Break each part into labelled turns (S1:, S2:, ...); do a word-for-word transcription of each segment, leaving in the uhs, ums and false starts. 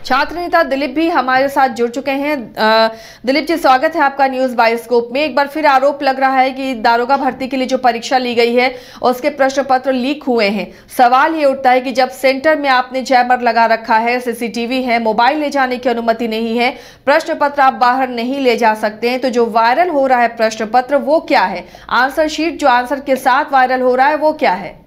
S1: छात्र नेता दिलीप भी हमारे साथ जुड़ चुके हैं। दिलीप जी, स्वागत है आपका न्यूज बायोस्कोप में। एक बार फिर आरोप लग रहा है कि दारोगा भर्ती के लिए जो परीक्षा ली गई है उसके प्रश्न पत्र लीक हुए हैं। सवाल ये उठता है कि जब सेंटर में आपने जैमर लगा रखा है, सीसीटीवी है, मोबाइल ले जाने की अनुमति नहीं है, प्रश्न पत्र आप बाहर नहीं ले जा सकते हैं, तो जो वायरल हो रहा है प्रश्न पत्र वो क्या है? आंसर शीट जो आंसर के साथ वायरल हो रहा है वो क्या है?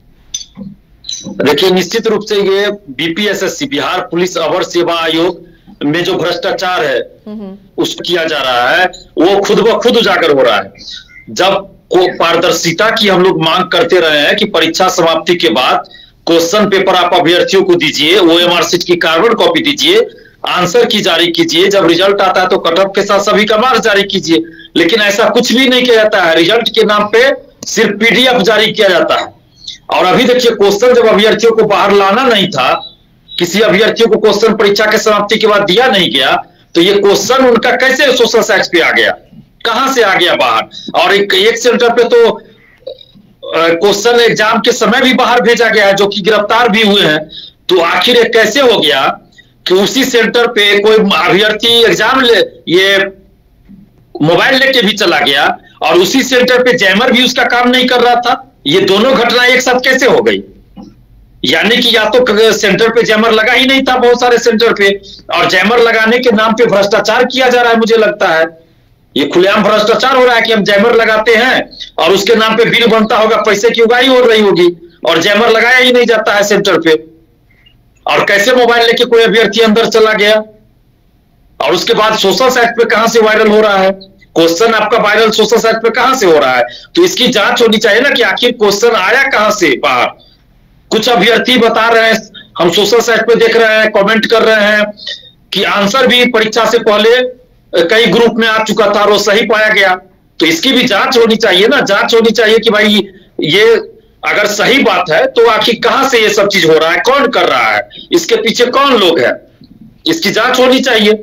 S2: देखिए, निश्चित रूप से ये बीपीएसएससी बिहार पुलिस अवर सेवा आयोग में जो भ्रष्टाचार है उसको किया जा रहा है, वो खुद ब खुद उजागर हो रहा है। जब को पारदर्शिता की हम लोग मांग करते रहे हैं कि परीक्षा समाप्ति के बाद क्वेश्चन पेपर आप अभ्यर्थियों को दीजिए, ओएमआर शीट की कार्बन कॉपी दीजिए, आंसर की जारी कीजिए, जब रिजल्ट आता है तो कट ऑफ के साथ सभी का मार्क्स जारी कीजिए, लेकिन ऐसा कुछ भी नहीं किया जाता है। रिजल्ट के नाम पे सिर्फ पीडीएफ जारी किया जाता है। और अभी देखिए, क्वेश्चन जब अभ्यर्थियों को बाहर लाना नहीं था, किसी अभ्यर्थियों को क्वेश्चन परीक्षा के समाप्ति के बाद दिया नहीं गया, तो ये क्वेश्चन उनका कैसे सोशल साइट्स पे आ गया, कहां से आ गया बाहर? और एक, एक सेंटर पे तो क्वेश्चन एग्जाम के समय भी बाहर भेजा गया है, जो कि गिरफ्तार भी हुए हैं। तो आखिर ये कैसे हो गया कि उसी सेंटर पे कोई अभ्यर्थी एग्जाम ले ये मोबाइल लेके भी चला गया और उसी सेंटर पे जैमर भी उसका काम नहीं कर रहा था? ये दोनों घटना एक साथ कैसे हो गई? यानी कि या तो सेंटर पे जैमर लगा ही नहीं था बहुत सारे सेंटर पे, और जैमर लगाने के नाम पे भ्रष्टाचार किया जा रहा है। मुझे लगता है ये खुलेआम भ्रष्टाचार हो रहा है कि हम जैमर लगाते हैं और उसके नाम पे बिल बनता होगा, पैसे की उगाही हो रही होगी, और जैमर लगाया ही नहीं जाता है सेंटर पे। और कैसे मोबाइल लेके कोई अभ्यर्थी अंदर चला गया? और उसके बाद सोशल साइट पे कहां से वायरल हो रहा है क्वेश्चन? आपका वायरल सोशल साइट पे कहां से हो रहा है? तो इसकी जांच होनी चाहिए ना कि आखिर क्वेश्चन आया कहां से बाहर। कुछ अभ्यर्थी बता रहे हैं, हम सोशल साइट पे देख रहे हैं, कमेंट कर रहे हैं कि आंसर भी परीक्षा से पहले कई ग्रुप में आ चुका था और वो सही पाया गया। तो इसकी भी जांच होनी चाहिए ना, जांच होनी चाहिए कि भाई ये अगर सही बात है तो आखिर कहां से ये सब चीज हो रहा है, कौन कर रहा है, इसके पीछे कौन लोग हैं, इसकी जांच होनी चाहिए।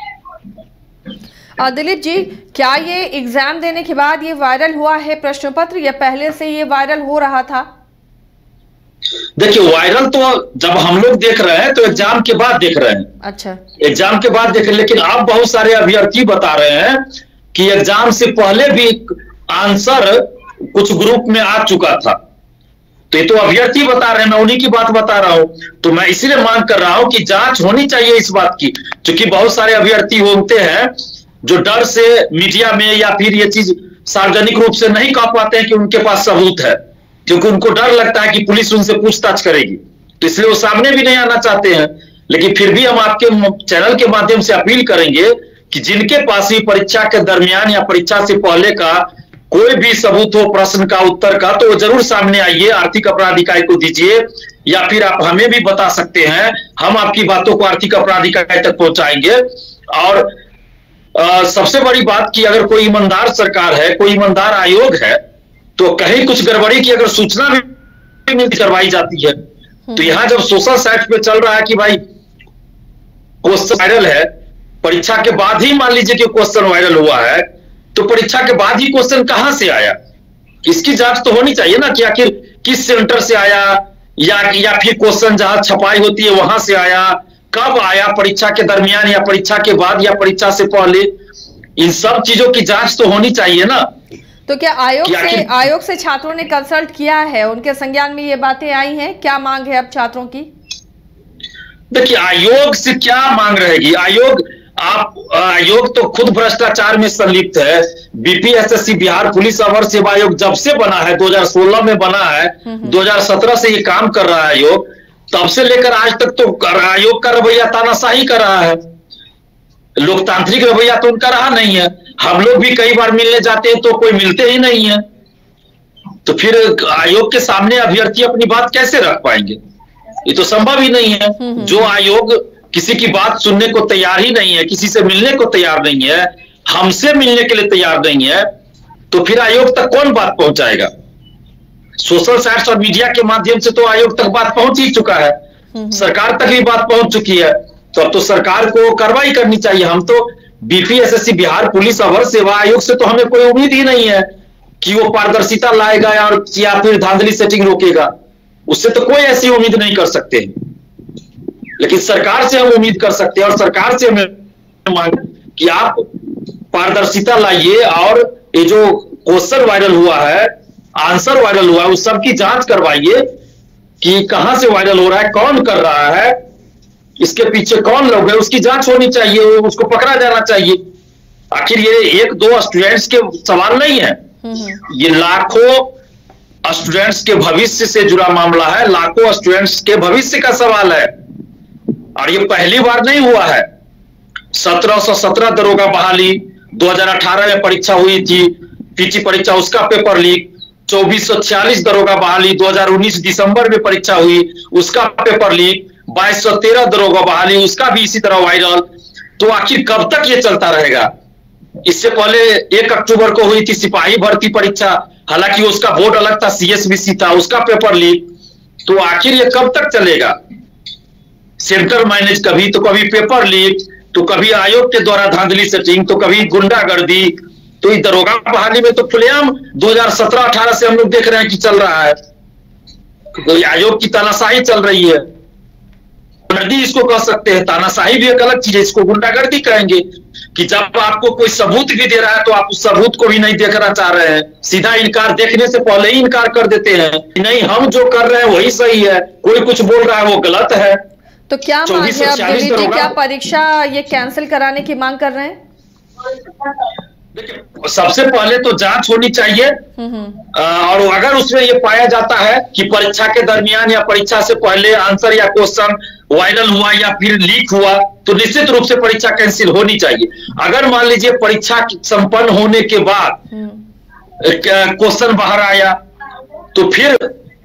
S1: दिलीप जी, क्या ये एग्जाम देने के बाद ये वायरल हुआ है प्रश्न पत्र, या पहले से ये वायरल हो रहा था?
S2: देखिए, वायरल तो जब हम लोग देख रहे हैं तो एग्जाम के बाद देख रहे हैं।
S1: अच्छा,
S2: एग्जाम के बाद देख रहे हैं, लेकिन अब बहुत सारे अभ्यर्थी बता रहे हैं कि एग्जाम से पहले भी आंसर कुछ ग्रुप में आ चुका था। तो ये तो अभ्यर्थी बता रहे हैं, मैं उन्हीं की बात बता रहा हूं। तो मैं इसीलिए मांग कर रहा हूं कि जांच होनी चाहिए इस बात की, क्योंकि बहुत सारे अभ्यर्थी होते हैं जो डर से मीडिया में या फिर ये चीज सार्वजनिक रूप से नहीं कह पाते हैं कि उनके पास सबूत है, क्योंकि उनको डर लगता है कि पुलिस उनसे पूछताछ करेगी, तो इसलिए वो सामने भी नहीं आना चाहते हैं। लेकिन फिर भी हम आपके चैनल के माध्यम से अपील करेंगे कि जिनके पास भी परीक्षा के दरमियान या परीक्षा से पहले का कोई भी सबूत हो प्रश्न का, उत्तर का, तो वो जरूर सामने आइए, आर्थिक अपराध इकाई को दीजिए, या फिर आप हमें भी बता सकते हैं, हम आपकी बातों को आर्थिक अपराध इकाई तक पहुंचाएंगे। और आ, सबसे बड़ी बात कि अगर कोई ईमानदार सरकार है, कोई ईमानदार आयोग है, तो कहीं कुछ गड़बड़ी की अगर सूचना भी करवाई जाती है। तो यहां जब सोशल साइट पे चल रहा है कि भाई क्वेश्चन वायरल है, परीक्षा के बाद ही मान लीजिए कि क्वेश्चन वायरल हुआ है, तो परीक्षा के बाद ही क्वेश्चन कहां से आया, इसकी जांच तो होनी चाहिए ना कि आखिर किस सेंटर से आया, या या फिर क्वेश्चन जहां छपाई होती है वहां से आया, कब आया, परीक्षा के दरमियान या परीक्षा के बाद या परीक्षा से पहले। इन सब चीजों की जांच तो होनी चाहिए ना।
S1: तो क्या आयोग से आयोग से छात्रों ने कंसल्ट किया है? उनके संज्ञान में ये बातें आई हैं? क्या मांग है अब छात्रों की?
S2: देखिए, आयोग से क्या मांग रहेगी? आयोग आप आयोग तो खुद भ्रष्टाचार में संलिप्त है। बीपीएसएससी बिहार पुलिस अवर सेवा आयोग जब से बना है, दो हज़ार सोलह में बना है, दो हज़ार सत्रह से ये काम कर रहा है आयोग, तब से लेकर आज तक तो आयोग का रवैया तानाशाही कर रहा है, लोकतांत्रिक रवैया तो उनका रहा नहीं है। हम लोग भी कई बार मिलने जाते हैं तो कोई मिलते ही नहीं है, तो फिर आयोग के सामने अभ्यर्थी अपनी बात कैसे रख पाएंगे? ये तो संभव ही नहीं है। जो आयोग किसी की बात सुनने को तैयार ही नहीं है, किसी से मिलने को तैयार नहीं है, हमसे मिलने के लिए तैयार नहीं है, तो फिर आयोग तक कौन बात पहुंचाएगा? सोशल साइट्स और मीडिया के माध्यम से तो आयोग तक बात पहुंच ही चुका है, सरकार तक भी बात पहुंच चुकी है, तो अब तो सरकार को कार्रवाई करनी चाहिए। हम तो बीपीएसएससी बिहार पुलिस अवर सेवा आयोग से तो हमें कोई उम्मीद ही नहीं है कि वो पारदर्शिता लाएगा और या फिर धांधली सेटिंग रोकेगा, उससे तो कोई ऐसी उम्मीद नहीं कर सकते। लेकिन सरकार से हम उम्मीद कर सकते हैं और सरकार से हमें मांग कि आप पारदर्शिता लाइए और ये जो क्वेश्चन वायरल हुआ है, आंसर वायरल हुआ है, उस सब की जांच करवाइए कि कहां से वायरल हो रहा है, कौन कर रहा है, इसके पीछे कौन लोग हैं, उसकी जांच होनी चाहिए, उसको पकड़ा जाना चाहिए। आखिर ये एक दो स्टूडेंट्स के सवाल नहीं है, ये लाखों स्टूडेंट्स के भविष्य से जुड़ा मामला है, लाखों स्टूडेंट्स के भविष्य का सवाल है और ये पहली बार नहीं हुआ है। सत्रह सौ सत्रह दरोगा बहाली दो हज़ार अठारह में परीक्षा हुई थी, पीटी परीक्षा, उसका पेपर लीक। चौबीस सौ छियालीस दरोगा बहाली दो हज़ार उन्नीस दिसंबर में परीक्षा हुई, उसका पेपर लीक। बाईस सौ तेरह दरोगा बहाली, उसका भी इसी तरह वायरल। तो आखिर कब तक ये चलता रहेगा? इससे पहले एक अक्टूबर को हुई थी सिपाही भर्ती परीक्षा, हालांकि उसका बोर्ड अलग था, सीएसबीसी था, उसका पेपर लीक। तो आखिर ये कब तक चलेगा? सेंटर मैनेज कभी तो कभी पेपर लीक, तो कभी आयोग के द्वारा धांधली सेटिंग, तो कभी गुंडागर्दी। तो इस दरोगा बहाली में तो खुलेआम दो हज़ार सत्रह अठारह से हम लोग देख रहे हैं कि चल रहा है, तो आयोग की तानाशाही चल रही है। गुंडागर्दी इसको कह सकते हैं, तानाशाही भी एक अलग चीज है, इसको गुंडागर्दी कहेंगे कि जब आपको कोई सबूत भी दे रहा है तो आप उस सबूत को भी नहीं देखना चाह रहे हैं, सीधा इनकार, देखने से पहले ही इनकार कर देते हैं कि नहीं हम जो कर रहे हैं वही सही है, कोई कुछ बोल रहा है वो गलत है।
S1: तो क्या मांग है अब दिलीप जी, क्या परीक्षा ये कैंसिल कराने की मांग कर रहे हैं?
S2: देखिए, सबसे पहले तो जांच होनी चाहिए और अगर उसमें ये पाया जाता है कि परीक्षा के दरमियान या परीक्षा से पहले आंसर या क्वेश्चन वायरल हुआ या फिर लीक हुआ तो निश्चित रूप से परीक्षा कैंसिल होनी चाहिए। अगर मान लीजिए परीक्षा संपन्न होने के बाद क्वेश्चन बाहर आया तो फिर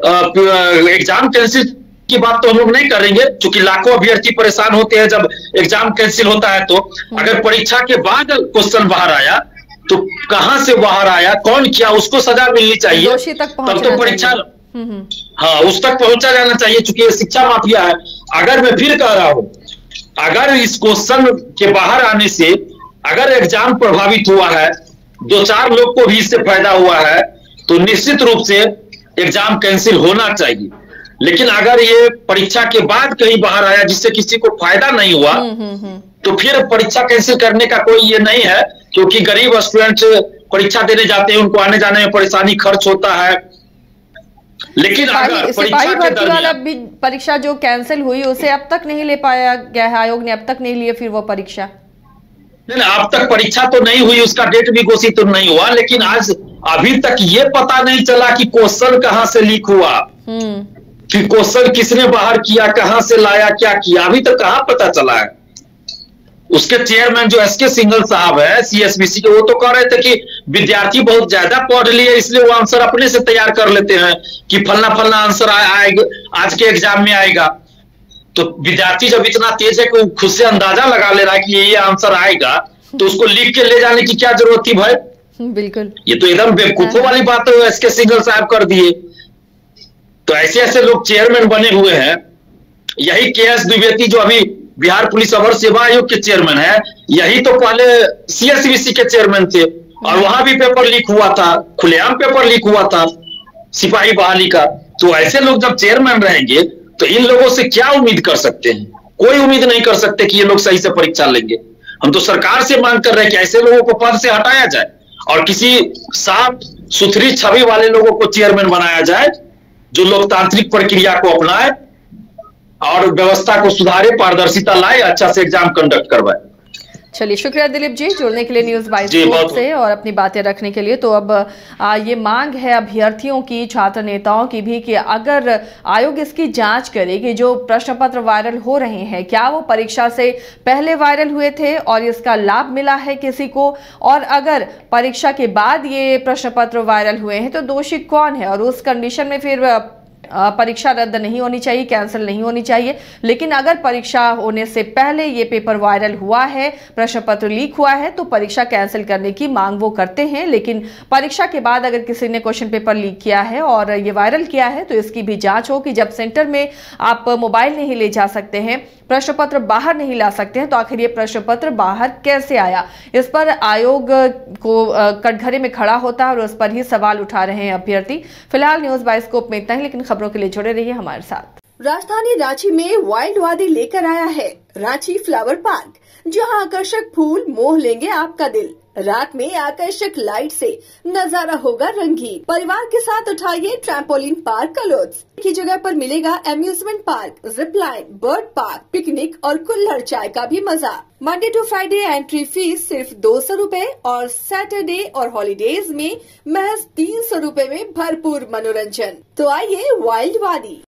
S2: एग्जाम कैंसिल की बात तो हम लोग नहीं करेंगे, क्योंकि लाखों अभ्यर्थी परेशान होते हैं जब एग्जाम कैंसिल होता है। तो अगर परीक्षा के बाद क्वेश्चन बाहर आया तो कहां से बाहर आया, कौन किया, उसको सजा मिलनी चाहिए, तब तो परीक्षा हाँ उस तक पहुंचा जाना चाहिए, क्योंकि ये शिक्षा माफिया है। अगर मैं फिर कह रहा हूं, अगर इस क्वेश्चन के बाहर आने से अगर एग्जाम प्रभावित हुआ है, दो चार लोग को भी इससे फायदा हुआ है, तो निश्चित रूप से एग्जाम कैंसिल होना चाहिए। लेकिन अगर ये परीक्षा के बाद कहीं बाहर आया जिससे किसी को फायदा नहीं हुआ तो फिर परीक्षा कैंसिल करने का कोई ये नहीं है, क्योंकि गरीब स्टूडेंट परीक्षा देने जाते हैं, उनको आने जाने में परेशानी, खर्च होता है। लेकिन अगर
S1: सिपाही भर्ती वाला भी परीक्षा जो कैंसिल हुई उसे अब तक नहीं ले पाया गया है, आयोग ने अब तक नहीं लिए फिर वो परीक्षा।
S2: नहीं, अब तक परीक्षा तो नहीं हुई, उसका डेट भी घोषित तो नहीं हुआ, लेकिन आज अभी तक ये पता नहीं चला कि क्वेश्चन कहां से लीक हुआ, कि क्वेश्चन किसने बाहर किया, कहां से लाया, क्या किया, अभी तक कहां पता चला है। उसके चेयरमैन जो एस के सिंघल साहब है सीएसबीसी के, वो तो कह रहे थे कि विद्यार्थी बहुत ज्यादा पढ़ लिए इसलिए वो आंसर अपने से तैयार कर लेते हैं कि फलना फलना आंसर आएगा आज के एग्जाम में आएगा। तो विद्यार्थी जब इतना तेज है कि खुद से अंदाजा लगा ले रहा है कि ये आंसर आएगा, तो उसको लिख के ले जाने की क्या जरूरत थी भाई?
S1: बिल्कुल,
S2: ये तो एकदम बेवकूफों वाली बात है, एस के सिंघल साहब कर दिए। तो ऐसे ऐसे लोग चेयरमैन बने हुए हैं। यही के एस द्विवेदी जो अभी बिहार पुलिस अवर सेवा आयोग के चेयरमैन है, यही तो पहले सीएसबीसी के चेयरमैन थे और वहां भी पेपर लीक हुआ था, खुलेआम पेपर लीक हुआ था सिपाही बहाली का। तो ऐसे लोग जब चेयरमैन रहेंगे तो इन लोगों से क्या उम्मीद कर सकते हैं? कोई उम्मीद नहीं कर सकते कि ये लोग सही से परीक्षा लेंगे। हम तो सरकार से मांग कर रहे हैं कि ऐसे लोगों को पद से हटाया जाए और किसी साफ सुथरी छवि वाले लोगों को चेयरमैन बनाया जाए जो लोकतांत्रिक प्रक्रिया को अपनाए और व्यवस्था को सुधारे, पारदर्शिता लाए, अच्छा से एग्जाम कंडक्ट करवाए।
S1: चलिए, शुक्रिया दिलीप जी जुड़ने के लिए न्यूज बाइस्कोप से और अपनी बातें रखने के लिए। तो अब आ, ये मांग है अभ्यर्थियों की, छात्र नेताओं की भी कि अगर आयोग इसकी जांच करे कि जो प्रश्न पत्र वायरल हो रहे हैं क्या वो परीक्षा से पहले वायरल हुए थे और इसका लाभ मिला है किसी को, और अगर परीक्षा के बाद ये प्रश्न पत्र वायरल हुए हैं तो दोषी कौन है, और उस कंडीशन में फिर परीक्षा रद्द नहीं होनी चाहिए, कैंसिल नहीं होनी चाहिए। लेकिन अगर परीक्षा होने से पहले ये पेपर वायरल हुआ है, प्रश्न पत्र लीक हुआ है, तो परीक्षा कैंसिल करने की मांग वो करते हैं। लेकिन परीक्षा के बाद अगर किसी ने क्वेश्चन पेपर लीक किया है और ये वायरल किया है तो इसकी भी जांच हो कि जब सेंटर में आप मोबाइल नहीं ले जा सकते हैं, प्रश्न पत्र बाहर नहीं ला सकते हैं, तो आखिर ये प्रश्न पत्र बाहर कैसे आया? इस पर आयोग को कटघरे में खड़ा होता है और उस पर ही सवाल उठा रहे हैं अभ्यर्थी। फिलहाल न्यूज बाइस्कोप में इतना ही, लेकिन खबरों के लिए जुड़े रहिए हमारे साथ।
S3: राजधानी रांची में वाइल्ड वादी लेकर आया है रांची फ्लावर पार्क, जहां आकर्षक फूल मोह लेंगे आपका दिल। रात में आकर्षक लाइट से नजारा होगा रंगीन। परिवार के साथ उठाइए ट्रैम्पोलिन पार्क का लुत्फ। एक ही जगह पर मिलेगा amusement park, zip line, bird park, picnic और कुल्हड़ चाय का भी मजा। Monday to Friday entry fee सिर्फ दो सौ रूपए और सैटरडे और हॉलीडेज में महज तीन सौ रूपए में भरपूर मनोरंजन। तो आइए वाइल्ड वादी।